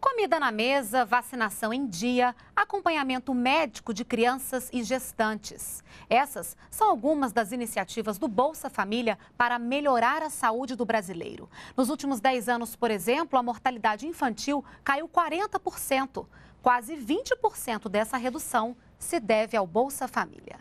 Comida na mesa, vacinação em dia, acompanhamento médico de crianças e gestantes. Essas são algumas das iniciativas do Bolsa Família para melhorar a saúde do brasileiro. Nos últimos 10 anos, por exemplo, a mortalidade infantil caiu 40%. Quase 20% dessa redução se deve ao Bolsa Família.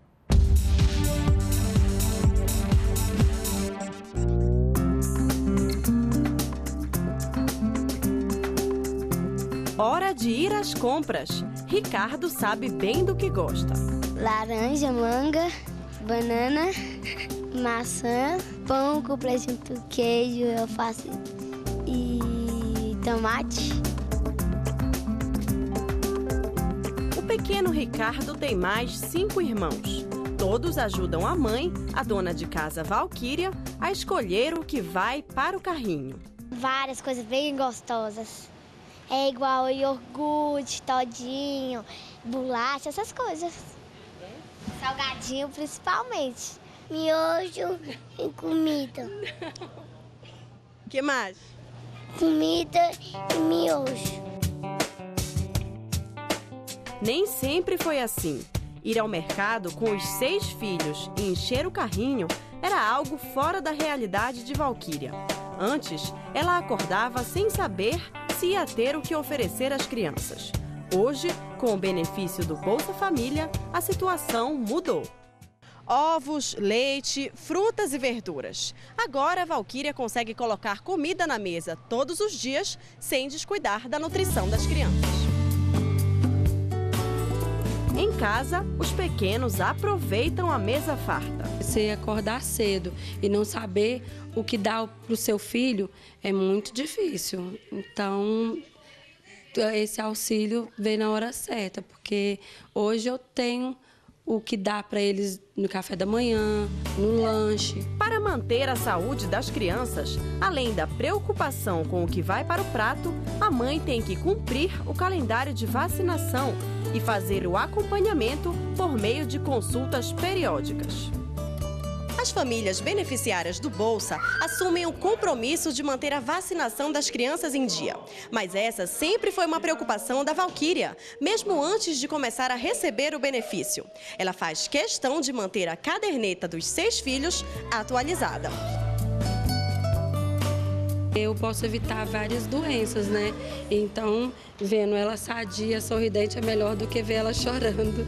Hora de ir às compras. Ricardo sabe bem do que gosta. Laranja, manga, banana, maçã, pão com presunto, queijo, alface e tomate. O pequeno Ricardo tem mais 5 irmãos. Todos ajudam a mãe, a dona de casa Valquíria, a escolher o que vai para o carrinho. Várias coisas bem gostosas. É igual iogurte, todinho, bolacha, essas coisas. Salgadinho principalmente. Miojo e comida. O que mais? Comida e miojo. Nem sempre foi assim. Ir ao mercado com os 6 filhos e encher o carrinho era algo fora da realidade de Valquíria. Antes, ela acordava sem saber se ia ter o que oferecer às crianças. Hoje, com o benefício do Bolsa Família, a situação mudou. Ovos, leite, frutas e verduras. Agora a Valquíria consegue colocar comida na mesa todos os dias, sem descuidar da nutrição das crianças. Em casa, os pequenos aproveitam a mesa farta. Você acordar cedo e não saber o que dá para o seu filho é muito difícil. Então, esse auxílio vem na hora certa, porque hoje eu tenho o que dá para eles no café da manhã, no lanche. Para manter a saúde das crianças, além da preocupação com o que vai para o prato, a mãe tem que cumprir o calendário de vacinação e fazer o acompanhamento por meio de consultas periódicas. As famílias beneficiárias do Bolsa assumem o compromisso de manter a vacinação das crianças em dia. Mas essa sempre foi uma preocupação da Valquíria, mesmo antes de começar a receber o benefício. Ela faz questão de manter a caderneta dos 6 filhos atualizada. Eu posso evitar várias doenças, né? Então, vendo ela sadia, sorridente, é melhor do que ver ela chorando.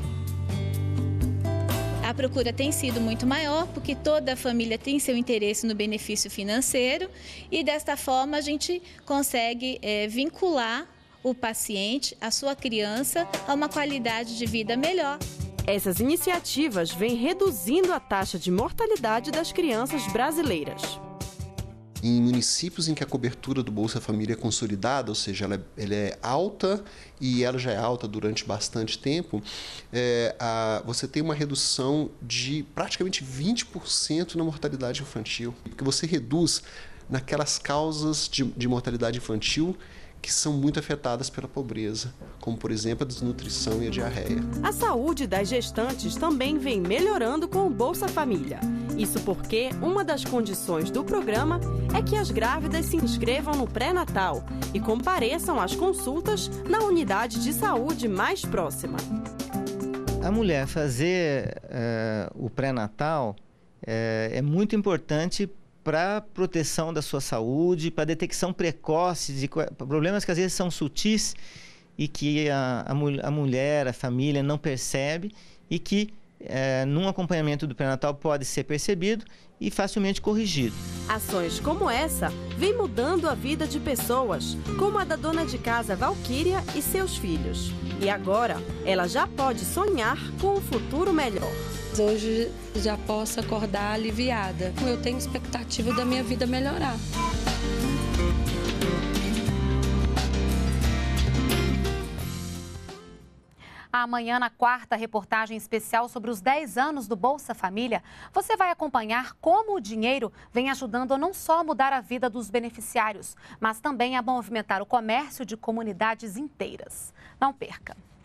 A procura tem sido muito maior, porque toda a família tem seu interesse no benefício financeiro e, desta forma, a gente consegue vincular o paciente, a sua criança, a uma qualidade de vida melhor. Essas iniciativas vêm reduzindo a taxa de mortalidade das crianças brasileiras. Em municípios em que a cobertura do Bolsa Família é consolidada, ou seja, ela é alta e ela já é alta durante bastante tempo, você tem uma redução de praticamente 20% na mortalidade infantil. Porque você reduz naquelas causas de mortalidade infantil que são muito afetadas pela pobreza, como, por exemplo, a desnutrição e a diarreia. A saúde das gestantes também vem melhorando com o Bolsa Família. Isso porque uma das condições do programa é que as grávidas se inscrevam no pré-natal e compareçam às consultas na unidade de saúde mais próxima. A mulher fazer o pré-natal é muito importante para a proteção da sua saúde, para a detecção precoce de problemas que às vezes são sutis e que a mulher, a família não percebe e que num acompanhamento do pré-natal pode ser percebido e facilmente corrigido. Ações como essa vêm mudando a vida de pessoas, como a da dona de casa Valquíria e seus filhos. E agora, ela já pode sonhar com um futuro melhor. Hoje já posso acordar aliviada. Eu tenho expectativa da minha vida melhorar. Amanhã, na quarta reportagem especial sobre os 10 anos do Bolsa Família, você vai acompanhar como o dinheiro vem ajudando não só a mudar a vida dos beneficiários, mas também a movimentar o comércio de comunidades inteiras. Não perca!